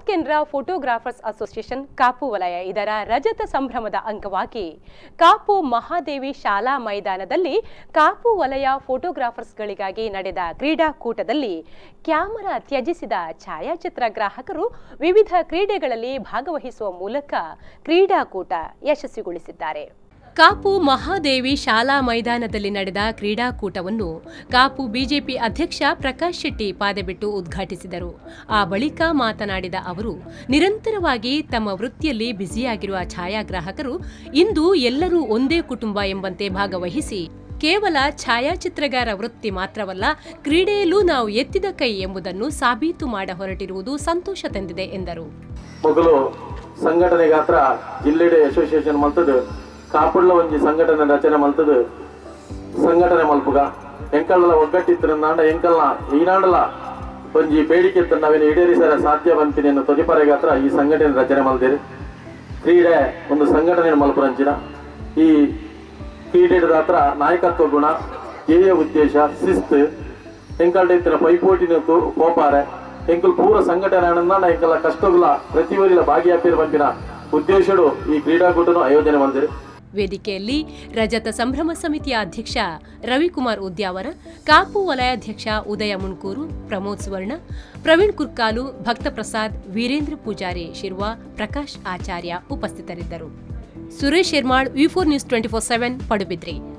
ಕೇಂದ್ರ photographers association Kapu ವಲಯ ಇದರ ರಜತ ಸಂಭ್ರಮದ ಅಂಗವಾಗಿ ಕಾಪು ಮಹಾದೇವಿ ಶಾಲಾ ಮೈದಾನದಲ್ಲಿ ಕಾಪು ವಲಯ ಫೋಟೋಗ್ರಾಫರ್ಸ್ಗಳಿಗಾಗಿ ನಡೆದ ಕ್ರೀಡಾಕೂಟದಲ್ಲಿ ಕ್ಯಾಮೆರಾ ತ್ಯಜಿಸಿದ ಛಾಯಾಚಿತ್ರ ಗ್ರಾಹಕರು ವಿವಿಧ ಕ್ರೀಡೆಗಳಲ್ಲಿ ಭಾಗವಹಿಸುವ ಮೂಲಕ ಕ್ರೀಡಾಕೂಟ ಯಶಸ್ವಿಗೊಳಿಸಿದ್ದಾರೆ. ಕಾಪು ಮಹಾದೇವಿ ಶಾಲಾ ಮೈದಾನದಲ್ಲಿ ನಡೆದ ಕ್ರೀಡಾಕೂಟವನ್ನು ಕಾಪು ಬಿಜೆಪಿ ಅಧ್ಯಕ್ಷ ಪ್ರಕಾಶ್ ಶೆಟ್ಟಿ ಪಾದೆಬಿಟ್ಟು ಉದ್ಘಾಟಿಸಿದರು. ಆ ಬಳಿಕ ಮಾತನಾಡಿದ ಅವರು, ನಿರಂತರವಾಗಿ ತಮ್ಮ ವೃತ್ತಿಯಲ್ಲಿ ಬ್ಯುಸಿಯಾಗಿರುವ ಛಾಯಾಗ್ರಾಹಕರು ಇಂದು ಎಲ್ಲರೂ ಒಂದೇ ಕುಟುಂಬ ಎಂಬಂತೆ ಭಾಗವಹಿಸಿ ಕೇವಲ ಛಾಯಾಚಿತ್ರಗಾರ ವೃತ್ತಿ ಮಾತ್ರವಲ್ಲ, ಕ್ರೀಡೆಯಲ್ಲೂ ನಾವು ಎತ್ತಿದ ಕೈ ಎಂಬುದನ್ನು ಸಾಬೀತು ಮಾಡ ಹೊರಟಿರುವುದು ಸಂತೋಷ ತಂದಿದೆ ಎಂದರು. ಸಂಘಟನೆ ಗಾತ್ರ ಜಿಲ್ಲೆಡೆ ಅಸೋಸಿಯೇಷನ್ ಮಲ್ತದು ಕಾಪುಡ್ಲ ಒಂಜಿ ಸಂಘಟನೆ ರಚನೆ ಮಲ್ತದು ಸಂಘಟನೆ ಮಲ್ಪುಗ ಎಂಕಲ್ನ ಒಗ್ಗಟ್ಟಿತ್ತಂಡ ಎಂಕಲ್ನ ಈನಾಂಡಲ ಒಂಜಿ ಬೇಡಿಕೆ ಇತ್ತು ನಾವೇನು ಈಡೇರಿಸರ ಸಾಧ್ಯ ಬಂತೀನಿ ತೊದಿಪರೆ ಗಾತ್ರ ಈ ಸಂಘಟನೆ ರಚನೆ ಮಲ್ದಿರಿ. ಕ್ರೀಡೆ ಒಂದು ಸಂಘಟನೆ ಮಲ್ಪುರಂಚಿನ ಈ ಕ್ರೀಡೆ ಗಾತ್ರ ನಾಯಕತ್ವ ಗುಣ ಏಯ ಉದ್ದೇಶ ಶಿಸ್ತು ಎಂಕಲ್ಡ ಇತ್ತಿನ ಪೈಪೋಟಿನ ಕೋಪಾರೆ ಎಂಕಲ್ ಪೂರ ಸಂಘಟನೆ ಎಂಕಲ ಕಷ್ಟಗಳ ಪ್ರತಿಯೊಂದು ಭಾಗಿಯಾಪಿರ ಬಂದಿನ ಉದ್ದೇಶಡು ಈ ಕ್ರೀಡಾಕೂಟನು ಆಯೋಜನೆ ಮಾಡಿದೆ. ವೇದಿಕೆಯಲ್ಲಿ ರಜತ ಸಂಭ್ರಮ ಸಮಿತಿಯ ಅಧ್ಯಕ್ಷ ರವಿಕುಮಾರ್ ಉದ್ಯಾವರ, ಕಾಪು ವಲಯಾಧ್ಯಕ್ಷ ಉದಯ ಮುಣ್ಕೂರು, ಪ್ರಮೋದ್ ಸುವರ್ಣ, ಪ್ರವೀಣ್ ಕುರ್ಕಾಲು, ಭಕ್ತಪ್ರಸಾದ್, ವೀರೇಂದ್ರ ಪೂಜಾರಿ ಶಿರ್ವಾ, ಪ್ರಕಾಶ್ ಆಚಾರ್ಯ ಉಪಸ್ಥಿತರಿದ್ದರು. ಸುರೇಶ್ ಶರ್ಮಾಳ್, ವಿ4 ನ್ಯೂಸ್ 24/7 ಪಡುಬಿದ್ರಿ.